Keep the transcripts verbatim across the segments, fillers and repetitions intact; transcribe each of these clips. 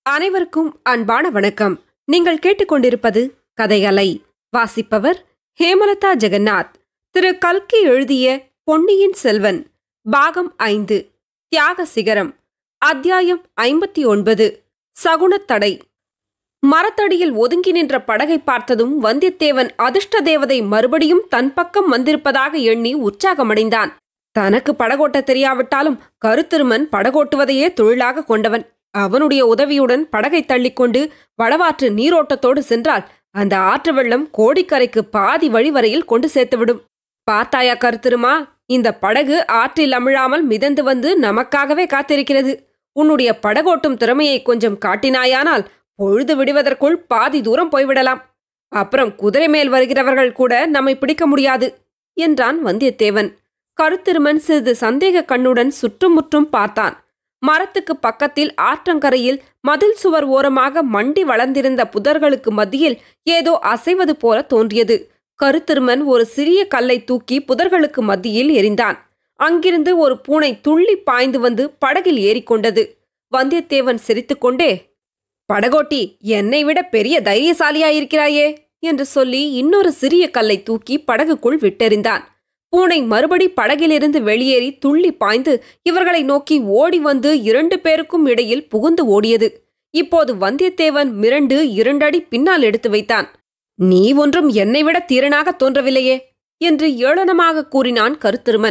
அனைவருக்கும் அன்பான வணக்கம். நீங்கள் கேட்டுக்கொண்டிருப்பது கதை அலை. வாசிப்பவர் ஹேமலதா ஜெகநாத். திரு கல்கி எழுதிய பொன்னியின் செல்வன் பாகம் ஐந்து, தியாக சிகரம், அத்தியாயம் ஐம்பத்தி ஒன்பது, சகுனத்தடை. மரத்தடியில் ஒதுங்கி நின்ற படகை பார்த்ததும் வந்தியத்தேவன் அதிர்ஷ்ட தேவதை மறுபடியும் தன் பக்கம் வந்திருப்பதாக எண்ணி உற்சாகமடைந்தான். தனக்கு படகோட்ட தெரியாவிட்டாலும் கருத்திருமன் படகோட்டுவதையே தொழிலாக கொண்டவன். அவனுடைய உதவியுடன் படகை தள்ளிக்கொண்டு வடவாற்று நீரோட்டத்தோடு சென்றால் அந்த ஆற்று வெள்ளம் கோடிக்கரைக்கு பாதி வழி வரையில் கொண்டு சேர்த்துவிடும். பார்த்தாயா கருத்திருமா, இந்த படகு ஆற்றில் அமிழாமல் மிதந்து வந்து நமக்காகவே காத்திருக்கிறது. உன்னுடைய படகோட்டும் திறமையை கொஞ்சம் காட்டினாயானால் பொழுது விடுவதற்குள் பாதி தூரம் போய்விடலாம். அப்புறம் குதிரை மேல் வருகிறவர்கள் கூட நம்மை பிடிக்க முடியாது என்றான் வந்தியத்தேவன். கருத்திருமன் சிறிது சந்தேக கண்ணுடன் சுற்றுமுற்றும் பார்த்தான். மரத்துக்கு பக்கத்தில் ஆற்றங்கரையில் மதில் சுவர் ஓரமாக மண்டி வளர்ந்திருந்த புதர்களுக்கு மத்தியில் ஏதோ அசைவது போல தோன்றியது. கருத்திருமன் ஒரு சிறிய கல்லை தூக்கி புதர்களுக்கு மத்தியில் எறிந்தான். அங்கிருந்து ஒரு பூனை துள்ளி பாய்ந்து வந்து படகில் ஏறிக்கொண்டது. வந்தியத்தேவன் சிரித்துக்கொண்டே, படகோட்டி, என்னை விட பெரிய தைரியசாலியாயிருக்கிறாயே என்று சொல்லி இன்னொரு சிறிய கல்லை தூக்கி படகுக்குள் விட்டெறிந்தான். பூனை மறுபடி படகிலிருந்து வெளியேறி துள்ளி பாய்ந்து இவர்களை நோக்கி ஓடி வந்து இரண்டு பேருக்கும் இடையில் புகுந்து ஓடியது. இப்போது வந்தியத்தேவன் மிரண்டு இரண்டடி பின்னால் எடுத்து வைத்தான். நீ ஒன்றும் என்னை விட தீரனாக தோன்றவில்லையே என்று ஏளனமாக கூறினான் கருத்திருமன்.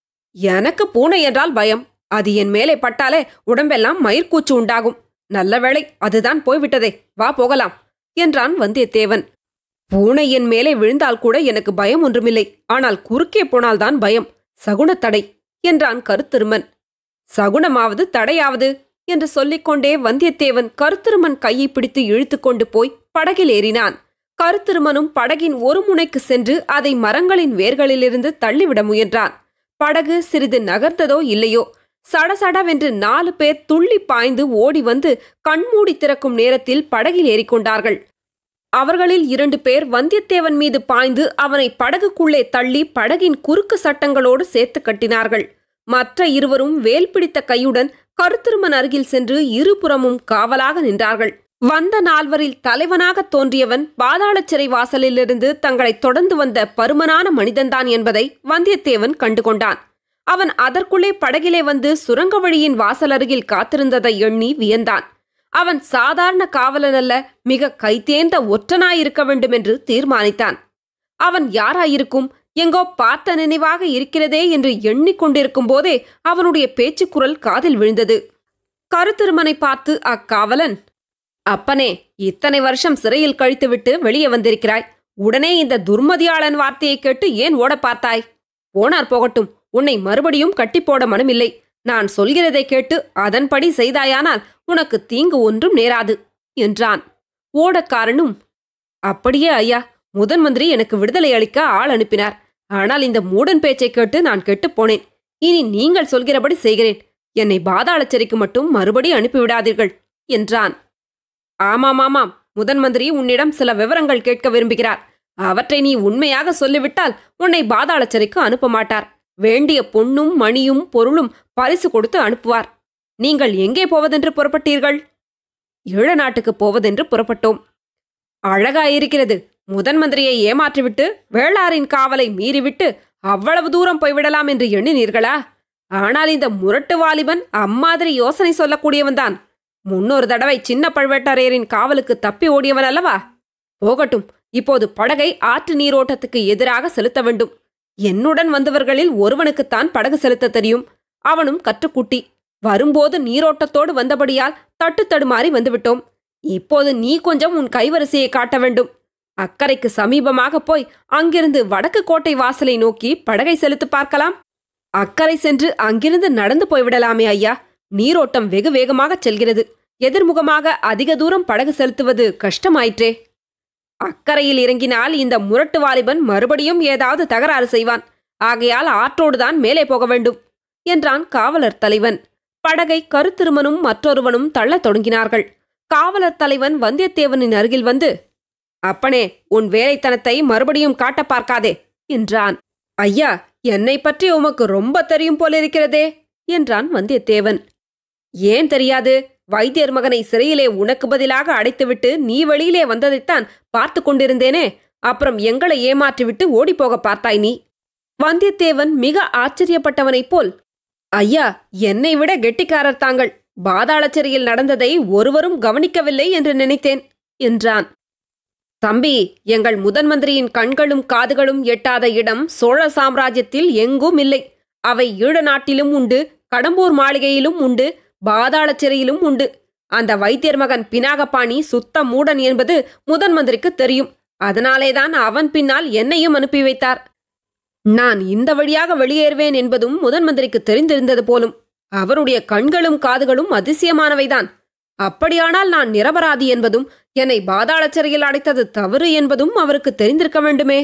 எனக்கு பூனை என்றால் பயம். அது என் மேலே பட்டாலே உடம்பெல்லாம் மயிர்கூச்சு உண்டாகும். நல்ல வேளை, அதுதான் போய்விட்டதே. வா போகலாம் என்றான் வந்தியத்தேவன். பூனை என் மேலே விழுந்தால் கூட எனக்கு பயம் ஒன்றுமில்லை. ஆனால் குறுக்கே போனால்தான் பயம். சகுனத்தடை என்றான் கருத்திருமன். சகுனமாவது தடையாவது என்று சொல்லிக்கொண்டே வந்தியத்தேவன் கருத்திருமன் கையை பிடித்து இழுத்து கொண்டு போய் படகில் ஏறினான். கருத்திருமனும் படகின் ஒரு முனைக்கு சென்று அதை மரங்களின் வேர்களிலிருந்து தள்ளிவிட முயன்றான். படகு சிறிது நகர்ந்ததோ இல்லையோ, சடசடவென்று நாலு பேர் துள்ளி பாய்ந்து ஓடி வந்து கண்மூடி திறக்கும் நேரத்தில் படகில் ஏறிக்கொண்டார்கள். அவர்களில் இரண்டு பேர் வந்தியத்தேவன் மீது பாய்ந்து அவனை படகுக்குள்ளே தள்ளி படகின் குறுக்கு சட்டங்களோடு சேர்த்து கட்டினார்கள். மற்ற இருவரும் வேல் பிடித்த கையுடன் கருத்திருமன் அருகில் சென்று இருபுறமும் காவலாக நின்றார்கள். வந்த நால்வரில் தலைவனாக தோன்றியவன் பாதாள சிறை வாசலிலிருந்து தங்களை தொடர்ந்து வந்த பருமனான மனிதன்தான் என்பதை வந்தியத்தேவன் கண்டுகொண்டான். அவன் அதற்குள்ளே படகிலே வந்து சுரங்க வழியின் வாசல் அருகில் காத்திருந்ததை எண்ணி வியந்தான். அவன் சாதாரண காவலன் அல்ல, மிக கைத்தேர்ந்த ஒற்றனாயிருக்க வேண்டும் என்று தீர்மானித்தான். அவன் யாராயிருக்கும், எங்கோ பார்த்த நினைவாக இருக்கிறதே என்று எண்ணிக்கொண்டிருக்கும் போதே அவனுடைய பேச்சுக்குரல் காதில் விழுந்தது. கருத்திருமனை பார்த்து அக்காவலன், அப்பனே, இத்தனை வருஷம் சிறையில் கழித்துவிட்டு வெளியே வந்திருக்கிறாய். உடனே இந்த துர்மதியாளன் வார்த்தையை கேட்டு ஏன் ஓட பார்த்தாய்? போனார் போகட்டும், உன்னை மறுபடியும் கட்டிப்போட மனமில்லை. நான் சொல்கிறதை கேட்டு அதன்படி செய்தாயானால் உனக்கு தீங்கு ஒன்றும் நேராது என்றான். ஓடக்காரனும், அப்படியே ஐயா, முதன் மந்திரி எனக்கு விடுதலை அளிக்க ஆள் அனுப்பினார். ஆனால் இந்த மூடன் பேச்சை கேட்டு நான் கெட்டுப்போனேன். இனி நீங்கள் சொல்கிறபடி செய்கிறேன். என்னை பாதாள சிறைக்கு மட்டும் மறுபடி அனுப்பிவிடாதீர்கள் என்றான். ஆமாம் ஆமாம், முதன் மந்திரி உன்னிடம் சில விவரங்கள் கேட்க விரும்புகிறார். அவற்றை நீ உண்மையாக சொல்லிவிட்டால் உன்னை பாதாள சிறைக்கு அனுப்ப மாட்டார். வேண்டிய பொன்னும் மணியும் பொருளும் பரிசு கொடுத்து அனுப்புவார். நீங்கள் எங்கே போவதென்று புறப்பட்டீர்கள்? ஈழ நாட்டுக்கு போவதென்று புறப்பட்டோம். அழகாயிருக்கிறது. முதன் மந்திரியை ஏமாற்றிவிட்டு வேளாரின் காவலை மீறிவிட்டு அவ்வளவு தூரம் போய்விடலாம் என்று எண்ணினீர்களா? ஆனால் இந்த முரட்டு வாலிபன் அம்மாதிரி யோசனை சொல்லக்கூடியவன்தான். முன்னொரு தடவை சின்ன பழுவேட்டரையரின் காவலுக்கு தப்பி ஓடியவன் அல்லவா? போகட்டும், இப்போது படகை ஆற்று நீரோட்டத்துக்கு எதிராக செலுத்த வேண்டும். என்னுடன் வந்தவர்களில் ஒருவனுக்குத்தான் படகு செலுத்த தெரியும். அவனும் கற்றுக்குட்டி. வரும்போது நீரோட்டத்தோடு வந்தபடியால் தட்டு தடுமாறி வந்துவிட்டோம். இப்போது நீ கொஞ்சம் உன் கைவரிசையை காட்ட வேண்டும். அக்கறைக்கு சமீபமாக போய் அங்கிருந்து வடக்கு கோட்டை வாசலை நோக்கி படகை செலுத்து பார்க்கலாம். அக்கறை சென்று அங்கிருந்து நடந்து போய்விடலாமே ஐயா. நீரோட்டம் வெகு வேகமாகச் செல்கிறது. எதிர்முகமாக அதிக தூரம் படகு செலுத்துவது கஷ்டமாயிற்றே. அக்கறையில் இறங்கினால் இந்த முரட்டு வாலிபன் மறுபடியும் ஏதாவது தகராறு செய்வான். ஆகையால் ஆற்றோடுதான் மேலே போக வேண்டும் என்றான் காவலர் தலைவன். படகை கருத்திருமனும் மற்றொருவனும் தள்ளத் தொடங்கினார்கள். காவலர் தலைவன் வந்தியத்தேவனின் அருகில் வந்து, அப்பனே, உன் வேலைத்தனத்தை மறுபடியும் காட்ட பார்க்காதே என்றான். ஐயா, என்னை பற்றி உமக்கு ரொம்ப தெரியும் போலிருக்கிறதே என்றான் வந்தியத்தேவன். ஏன் தெரியாது? வைத்தியர் மகனை சிறையிலே உனக்கு பதிலாக அடைத்துவிட்டு நீ வெளியிலே வந்ததைத்தான் பார்த்து கொண்டிருந்தேனே. அப்புறம் எங்களை ஏமாற்றிவிட்டு ஓடிப்போக பார்த்தாய் நீ. வந்தியத்தேவன் மிக ஆச்சரியப்பட்டவனைப் போல், ஐயா, என்னை விட கெட்டிக்காரர் தாங்கள். பாதாள சிறையில் நடந்ததை ஒருவரும் கவனிக்கவில்லை என்று நினைத்தேன் என்றான். தம்பி, எங்கள் முதன் மந்திரியின் கண்களும் காதுகளும் எட்டாத இடம் சோழ சாம்ராஜ்யத்தில் எங்கும் இல்லை. அவை ஈழ நாட்டிலும் உண்டு, கடம்பூர் மாளிகையிலும் உண்டு, பாதாள சிறையிலும் உண்டு. அந்த வைத்தியர் மகன் பினாகபாணி சுத்த மூடன் என்பது முதன் மந்திரிக்கு தெரியும். அதனாலேதான் அவன் பின்னால் என்னையும் அனுப்பி வைத்தார். நான் இந்த வழியாக வெளியேறுவேன் என்பதும் முதன் மந்திரிக்கு தெரிந்திருந்தது போலும். அவருடைய கண்களும் காதுகளும் அதிசயமானவைதான். அப்படியானால் நான் நிரபராதி என்பதும் என்னை பாதாள சிறையில் அடைத்தது தவறு என்பதும் அவருக்கு தெரிந்திருக்க வேண்டுமே.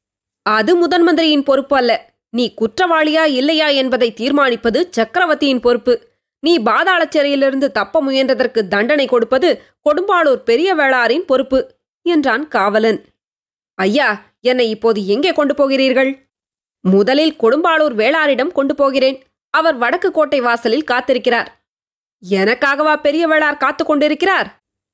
அது முதன் மந்திரியின் பொறுப்பு அல்ல. நீ குற்றவாளியா இல்லையா என்பதை தீர்மானிப்பது சக்கரவர்த்தியின் பொறுப்பு. நீ பாதாள சிறையிலிருந்து தப்ப முயன்றதற்கு தண்டனை கொடுப்பது கொடும்பாளூர் பெரிய வேளாரின் பொறுப்பு என்றான் காவலன். ஐயா, என்னை இப்போது எங்கே கொண்டு போகிறீர்கள்? முதலில் கொடும்பாளூர் வேளாரிடம் கொண்டு போகிறேன். அவர் வடக்கு கோட்டை வாசலில் காத்திருக்கிறார். எனக்காகவா பெரிய வேளார் காத்து கொண்டிருக்கிறார்?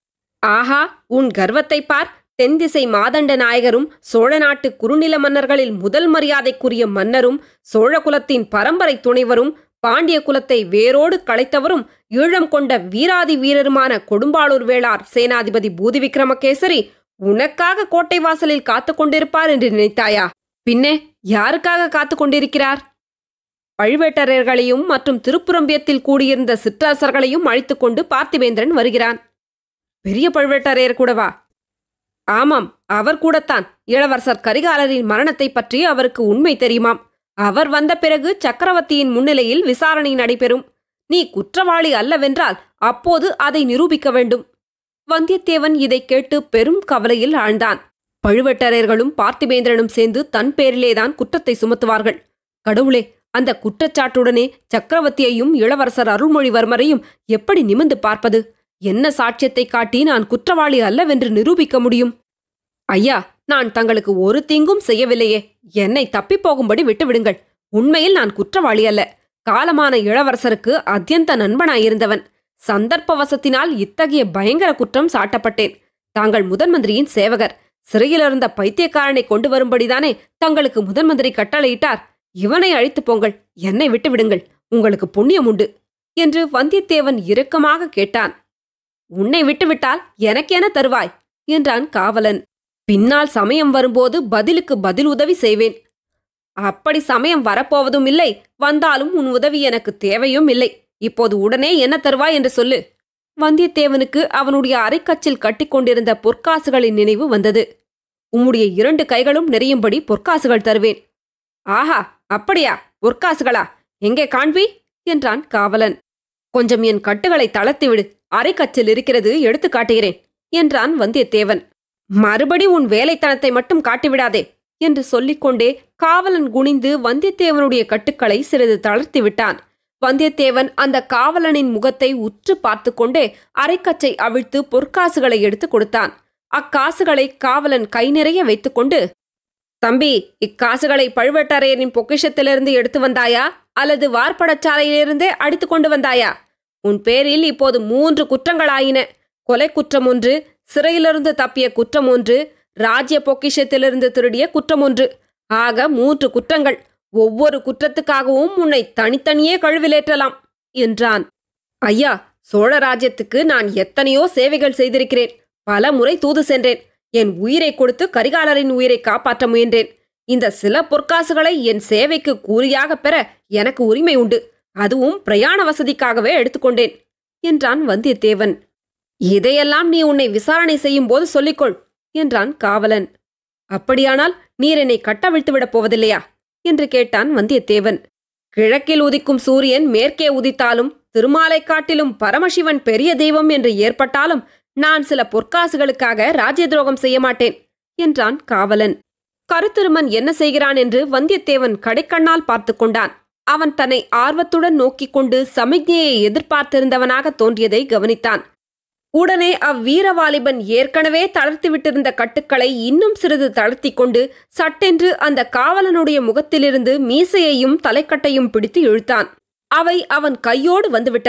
ஆஹா, உன் கர்வத்தை பார். தென்திசை மாதண்ட நாயகரும் சோழ நாட்டு குறுநில மன்னர்களில் முதல் மரியாதைக்குரிய மன்னரும் சோழ குலத்தின் பரம்பரை துணைவரும் பாண்டிய குலத்தை வேரோடு களைத்தவரும் ஈழம் கொண்ட வீராதி வீரருமான கொடும்பாளூர் வேளார் சேனாதிபதி பூதி விக்ரமகேசரி உனக்காக கோட்டை வாசலில் காத்து கொண்டிருப்பார் என்று நினைத்தாயா? பின்னே யாருக்காக காத்து கொண்டிருக்கிறார்? பழுவேட்டரையர்களையும் மற்றும் திருப்புரம்பியத்தில் கூடியிருந்த சிற்றரசர்களையும் அழைத்துக் கொண்டு பார்த்திவேந்திரன் வருகிறான். பெரிய பழுவேட்டரையர் கூடவா? ஆமாம், அவர் கூடத்தான். இளவரசர் கரிகாலரின் மரணத்தை பற்றி அவருக்கு உண்மை தெரியுமாம். அவர் வந்த பிறகு சக்கரவர்த்தியின் முன்னிலையில் விசாரணை நடைபெறும். நீ குற்றவாளி அல்லவென்றால் அப்போது அதை நிரூபிக்க வேண்டும். வந்தியத்தேவன் இதை கேட்டு பெரும் கவலையில் ஆழ்ந்தான். பழுவேட்டரையர்களும் பார்த்திபேந்திரனும் சேர்ந்து தன் பேரிலேதான் குற்றத்தை சுமத்துவார்கள். கடவுளே, அந்த குற்றச்சாட்டுடனே சக்கரவர்த்தியையும் இளவரசர் அருள்மொழிவர்மரையும் எப்படி நிமிர்ந்து பார்ப்பது? என்ன சாட்சியத்தை காட்டி நான் குற்றவாளி அல்லவென்று நிரூபிக்க முடியும்? ஐயா, நான் தங்களுக்கு ஒரு தீங்கும் செய்யவில்லையே. என்னை தப்பிப்போகும்படி விட்டுவிடுங்கள். உண்மையில் நான் குற்றவாளி அல்ல. காலமான இளவரசருக்கு அத்தியந்த நண்பனாயிருந்தவன். சந்தர்ப்பவசத்தினால் இத்தகைய பயங்கர குற்றம் சாட்டப்பட்டேன். தாங்கள் முதன் மந்திரியின் சேவகர். சிறையிலிருந்த பைத்தியக்காரனை கொண்டு வரும்படிதானே தங்களுக்கு முதன் மந்திரி கட்டளையிட்டார். இவனை அழைத்து போங்கள். என்னை விட்டுவிடுங்கள். உங்களுக்கு புண்ணியம் உண்டு என்று வந்தியத்தேவன் இறுக்கமாக கேட்டான். உன்னை விட்டுவிட்டால் எனக்கென தருவாய் என்றான் காவலன். பின்னால் சமயம் வரும்போது பதிலுக்கு பதில் உதவி செய்வேன். அப்படி சமயம் வரப்போவதும் இல்லை. வந்தாலும் உன் உதவி எனக்கு தேவையும் இல்லை. இப்போது உடனே என்ன தருவாய் என்று சொல்லு. வந்தியத்தேவனுக்கு அவனுடைய அரைக்கச்சில் கட்டிக்கொண்டிருந்த பொற்காசுகளின் நினைவு வந்தது. உம்முடைய இரண்டு கைகளும் நிறையும்படி பொற்காசுகள் தருவேன். ஆஹா, அப்படியா? பொற்காசுகளா? எங்கே காண்பி என்றான் காவலன். கொஞ்சம் என் கட்டுகளை தளர்த்திவிடு. அரைக்கச்சில் இருக்கிறது, எடுத்து காட்டுகிறேன் என்றான் வந்தியத்தேவன். மறுபடி உன் வேலைத்தனத்தை மட்டும் காட்டிவிடாதே என்று சொல்லிக்கொண்டே காவலன் குனிந்து வந்தியத்தேவனுடைய கட்டுக்களை சிறிது தளர்த்தி விட்டான். வந்தியத்தேவன் அந்த காவலனின் முகத்தை உற்று பார்த்து கொண்டே அரைக்கச்சை அவிழ்த்து பொற்காசுகளை எடுத்து கொடுத்தான். அக்காசுகளை காவலன் கை நிறைய வைத்துக்கொண்டு, தம்பி, இக்காசுகளை பழுவேட்டரையரின் பொக்கிஷத்திலிருந்து எடுத்து வந்தாயா அல்லது வார்ப்படச்சாலையிலிருந்தே அடித்து கொண்டு வந்தாயா? உன் பேரில் இப்போது மூன்று குற்றங்களாயின. கொலை குற்றம் ஒன்று, சிறையிலிருந்து தப்பிய குற்றம் ஒன்று, ராஜ்ய பொக்கிஷத்திலிருந்து திருடிய குற்றம் ஒன்று. ஆக மூன்று குற்றங்கள். ஒவ்வொரு குற்றத்துக்காகவும் உன்னை தனித்தனியே கழுவிலேற்றலாம் என்றான். ஐயா, சோழ ராஜ்யத்துக்கு நான் எத்தனையோ சேவைகள் செய்திருக்கிறேன். பல முறை தூது சென்றேன். என் உயிரை கொடுத்து கரிகாலரின் உயிரை காப்பாற்ற முயன்றேன். இந்த சில பொற்காசுகளை என் சேவைக்கு கூலியாக பெற எனக்கு உரிமை உண்டு. அதுவும் பிரயாண வசதிக்காகவே எடுத்துக்கொண்டேன் என்றான் வந்தியத்தேவன். இதையெல்லாம் நீ உன்னை விசாரணை செய்யும் போது சொல்லிக்கொள் என்றான் காவலன். அப்படியானால் நீர் என்னை கட்டவிழ்த்து விடப் போவதில்லையா என்று கேட்டான் வந்தியத்தேவன். கிழக்கில் உதிக்கும் சூரியன் மேற்கே உதித்தாலும் திருமாலை காட்டிலும் பரமசிவன் பெரிய தெய்வம் என்று ஏற்பட்டாலும் நான் சில பொற்காசுகளுக்காக ராஜ்ய துரோகம் செய்ய மாட்டேன் என்றான் காவலன். கருத்திருமன் என்ன செய்கிறான் என்று வந்தியத்தேவன் கடைக்கண்ணால் பார்த்து கொண்டான். அவன் தன்னை ஆர்வத்துடன் நோக்கிக் கொண்டு சமிக்ஞையை எதிர்பார்த்திருந்தவனாக தோன்றியதை கவனித்தான். உடனே அவ்வீரவாலிபன் ஏற்கனவே தளர்த்திவிட்டிருந்த கட்டுக்களை இன்னும் சிறிது தளர்த்தி கொண்டு சட்டென்று அந்த காவலனுடைய முகத்திலிருந்து மீசையையும் தலைக்கட்டையும் பிடித்து இழுத்தான். அவை அவன் கையோடு வந்துவிட்டன.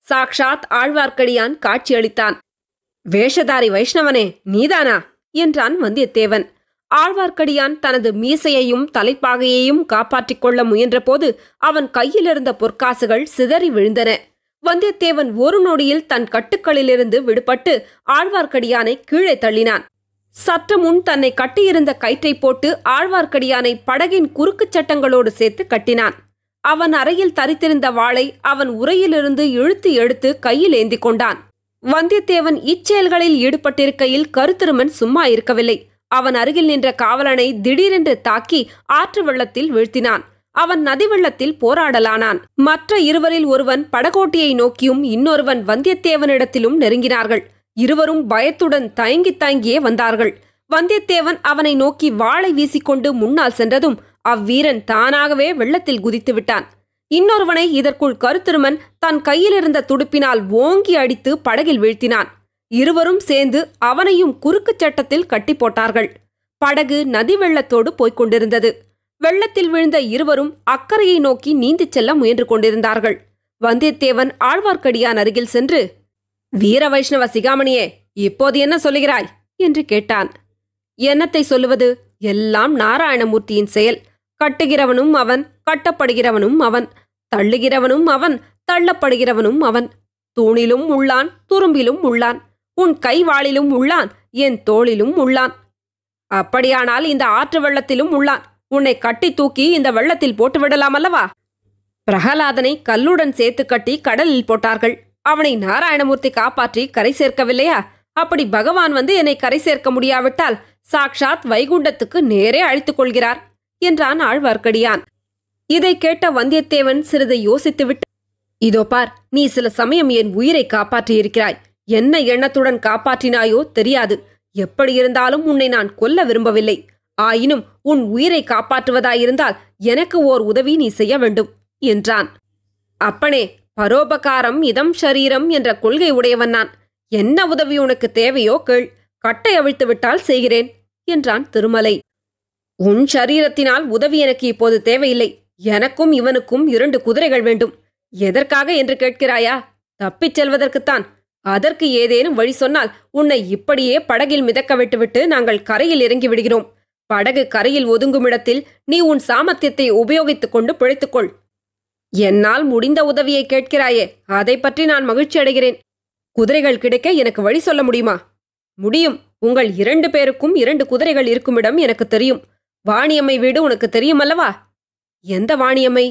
சாக்ஷாத் ஆழ்வார்க்கடியான் காட்சியளித்தான். வேஷதாரி வைஷ்ணவனே, நீதானா என்றான் வந்தியத்தேவன். ஆழ்வார்க்கடியான் தனது மீசையையும் தலைப்பாகையையும் காப்பாற்றிக் கொள்ள முயன்றபோது அவன் கையிலிருந்த பொற்காசுகள் சிதறி விழுந்தன. வந்தியத்தேவன் ஒரு நொடியில் தன் கட்டுக்களிலிருந்து விடுபட்டு ஆழ்வார்க்கடியானை கீழே தள்ளினான். சற்று முன் தன்னை கட்டியிருந்த கயிற்றை போட்டு ஆழ்வார்க்கடியானை படகின் குறுக்குச் சட்டங்களோடு சேர்த்து கட்டினான். அவன் அறையில் தரித்திருந்த வாளை அவன் உரையிலிருந்து இழுத்து எடுத்து கையில் ஏந்தி கொண்டான். வந்தியத்தேவன் இச்செயல்களில் ஈடுபட்டிருக்கையில் கருத்திருமன் சும்மா இருக்கவில்லை. அவன் அருகில் நின்ற காவலனை திடீரென்று தாக்கி ஆற்று வெள்ளத்தில் வீழ்த்தினான். அவன் நதி வெள்ளத்தில் போராடலானான். மற்ற இருவரில் ஒருவன் படகோட்டியை நோக்கியும் இன்னொருவன் வந்தியத்தேவனிடத்திலும் நெருங்கினார்கள். இருவரும் பயத்துடன் தயங்கி தயங்கியே வந்தார்கள். வந்தியத்தேவன் அவனை நோக்கி வாளை வீசிக்கொண்டு முன்னால் சென்றதும் அவ்வீரன் தானாகவே வெள்ளத்தில் குதித்து விட்டான். இன்னொருவனை இதற்குள் கருத்திருமன் தன் கையிலிருந்த துடுப்பினால் ஓங்கி அடித்து படகில் வீழ்த்தினான். இருவரும் சேர்ந்து அவனையும் குறுக்குச் சட்டத்தில் கட்டி போட்டார்கள். படகு நதி வெள்ளத்தோடு போய்க் கொண்டிருந்தது. வெள்ளத்தில் விழுந்த இருவரும் அக்கறையை நோக்கி நீந்திச் செல்ல முயன்று கொண்டிருந்தார்கள். வந்தியத்தேவன் ஆழ்வார்க்கடியான் அருகில் சென்று, வீர வைஷ்ணவ சிகாமணியே, இப்போது என்ன சொல்லுகிறாய் என்று கேட்டான். என்னத்தை சொல்லுவது? எல்லாம் நாராயணமூர்த்தியின் செயல். கட்டுகிறவனும் அவன், கட்டப்படுகிறவனும் அவன், தள்ளுகிறவனும் அவன், தள்ளப்படுகிறவனும் அவன். தூணிலும் உள்ளான், துரும்பிலும் உள்ளான், உன் கைவாளிலும் உள்ளான், என் தோளிலும் உள்ளான். அப்படியானால் இந்த ஆற்று வெள்ளத்திலும் உள்ளான். உன்னை கட்டி தூக்கி இந்த வெள்ளத்தில் போட்டுவிடலாம் அல்லவா? பிரகலாதனை கல்லுடன் சேர்த்து கட்டி கடலில் போட்டார்கள். அவனை நாராயணமூர்த்தி காப்பாற்றி கரை சேர்க்கவில்லையா? அப்படி பகவான் வந்து என்னை கரை சேர்க்க முடியாவிட்டால் சாக்ஷாத் வைகுண்டத்துக்கு நேரே அழைத்துக் கொள்கிறார் என்றான் ஆழ்வார்க்கடியான். இதை கேட்ட வந்தியத்தேவன் சிறிது யோசித்துவிட்டு, இதோ பார், நீ சில சமயம் என் உயிரை காப்பாற்றியிருக்கிறாய். என்ன எண்ணத்துடன் காப்பாற்றினாயோ தெரியாது. எப்படியிருந்தாலும் உன்னை நான் கொல்ல விரும்பவில்லை. ஆயினும் உன் உயிரை காப்பாற்றுவதாயிருந்தால் எனக்கு ஓர் உதவி நீ செய்ய வேண்டும் என்றான். அப்பனே, பரோபகாரம் இதம் ஷரீரம் என்ற கொள்கை உடையவன் நான். என்ன உதவி உனக்கு தேவையோ கேள். கட்டை அவிழ்த்து விட்டால் செய்கிறேன் என்றான் திருமலை. உன் ஷரீரத்தினால் உதவி எனக்கு இப்போது தேவையில்லை. எனக்கும் இவனுக்கும் இரண்டு குதிரைகள் வேண்டும். எதற்காக என்று கேட்கிறாயா? தப்பிச் செல்வதற்குத்தான். அதற்கு ஏதேனும் வழி சொன்னால் உன்னை இப்படியே படகில் மிதக்க விட்டுவிட்டு நாங்கள் கரையில் இறங்கி விடுகிறோம். படகு கரையில் ஒதுங்குமிடத்தில் நீ உன் சாமர்த்தியத்தை உபயோகித்துக் கொண்டு பிழைத்துக்கொள். என்னால் முடிந்த உதவியை கேட்கிறாயே, அதை பற்றி நான் மகிழ்ச்சி அடைகிறேன். குதிரைகள் கிடைக்க எனக்கு வழி சொல்ல முடியுமா? முடியும். உங்கள் இரண்டு பேருக்கும் இரண்டு குதிரைகள் இருக்குமிடம் எனக்கு தெரியும். வாணியம்மை வீடு உனக்கு தெரியுமல்லவா? எந்த வாணியம்மை?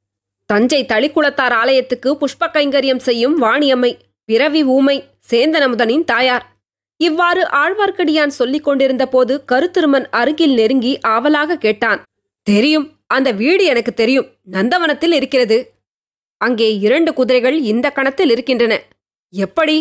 தஞ்சை தளிக்குளத்தார் ஆலயத்துக்கு புஷ்ப கைங்கரியம் செய்யும் வாணியம்மை. பிறவி ஊமை, சேந்தனமுதனின் தாயார். இவ்வாறு ஆழ்வார்க்கடியான் சொல்லிக் கொண்டிருந்த போது கருத்திருமன் அருகில் நெருங்கி ஆவலாக கேட்டான். தெரியும், அந்த வீடு எனக்கு தெரியும். நந்தவனத்தில் இருக்கிறது. அங்கே இரண்டு குதிரைகள் இந்த கணத்தில் இருக்கின்றன. எப்படி?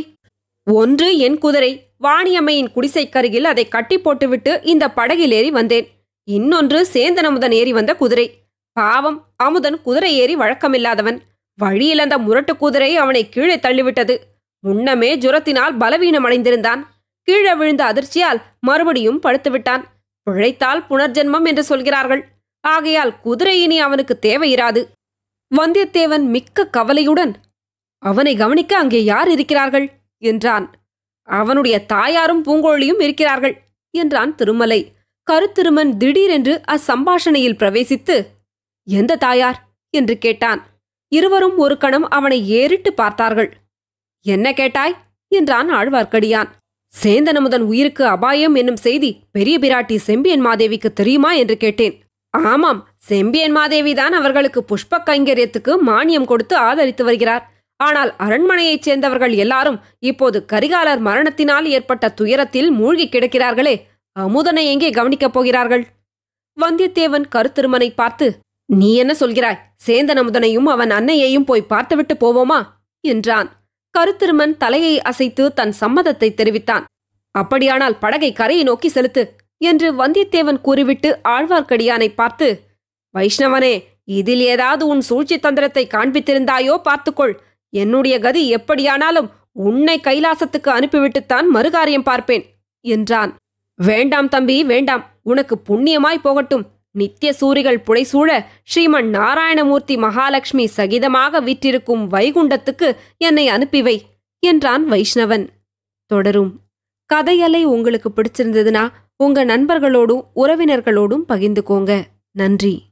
ஒன்று என் குதிரை. வாணியம்மையின் குடிசைக்கருகில் அதை கட்டி போட்டுவிட்டு இந்த படகில் ஏறி வந்தேன். இன்னொன்று சேந்தனமுதன் ஏறி வந்த குதிரை. பாவம், அமுதன் குதிரை ஏறி வழக்கமில்லாதவன். வழியில் அந்த முரட்டு குதிரை அவனை கீழே தள்ளிவிட்டது. முன்னமே ஜுரத்தினால் பலவீனம் அடைந்திருந்தான். கீழே விழுந்த அதிர்ச்சியால் மறுபடியும் படுத்துவிட்டான். பிழைத்தால் புனர்ஜென்மம் என்று சொல்கிறார்கள். ஆகையால் குதிரை இனி அவனுக்கு தேவையிராது. வந்தியத்தேவன் மிக்க கவலையுடன், அவனை கவனிக்க அங்கே யார் இருக்கிறார்கள் என்றான். அவனுடைய தாயாரும் பூங்கோழியும் இருக்கிறார்கள் என்றான் திருமலை. கருத்திருமன் திடீரென்று அச்சம்பாஷணையில் பிரவேசித்து, எந்த தாயார் என்று கேட்டான். இருவரும் ஒரு கணம் அவனை ஏறிட்டு பார்த்தார்கள். என்ன கேட்டாய் என்றான் ஆழ்வார்க்கடியான். சேந்தனமுதன் உயிருக்கு அபாயம் என்னும் செய்தி பெரிய பிராட்டி செம்பியன் மாதேவிக்கு தெரியுமா என்று கேட்டேன். ஆமாம், செம்பியன் மாதேவிதான் அவர்களுக்கு புஷ்ப கைங்கரியத்துக்கு மானியம் கொடுத்து ஆதரித்து வருகிறார். ஆனால் அரண்மனையைச் சேர்ந்தவர்கள் எல்லாரும் இப்போது கரிகாலர் மரணத்தினால் ஏற்பட்ட துயரத்தில் மூழ்கி கிடக்கிறார்களே, அமுதனை எங்கே கவனிக்கப் போகிறார்கள்? வந்தியத்தேவன் கருத்திருமனை பார்த்து, நீ என்ன சொல்கிறாய்? சேந்தனமுதனையும் அவன் அன்னையையும் போய் பார்த்துவிட்டு போவோமா என்றான். கருத்திருமன் தலையை அசைத்து தன் சம்மதத்தை தெரிவித்தான். அப்படியானால் படகை கரையை நோக்கி செலுத்து என்று வந்தியத்தேவன் கூறிவிட்டு ஆழ்வார்க்கடியானை பார்த்து, வைஷ்ணவனே, இதில் ஏதாவது உன் சூழ்ச்சி தந்திரத்தை காண்பித்திருந்தாயோ பார்த்துக்கொள். என்னுடைய கதி எப்படியானாலும் உன்னை கைலாசத்துக்கு அனுப்பிவிட்டுத்தான் மறுகாரியம் பார்ப்பேன் என்றான். வேண்டாம் தம்பி, வேண்டாம். உனக்கு புண்ணியமாய் போகட்டும். நித்திய சூரிகள் புடைசூழ ஸ்ரீமன் நாராயணமூர்த்தி மகாலட்சுமி சகிதமாக வீற்றிருக்கும் வைகுண்டத்துக்கு என்னை அனுப்பிவை என்றான் வைஷ்ணவன். தொடரும். கதையலை உங்களுக்கு பிடிச்சிருந்ததுன்னா உங்க நண்பர்களோடும் உறவினர்களோடும் பகிர்ந்துக்கோங்க. நன்றி.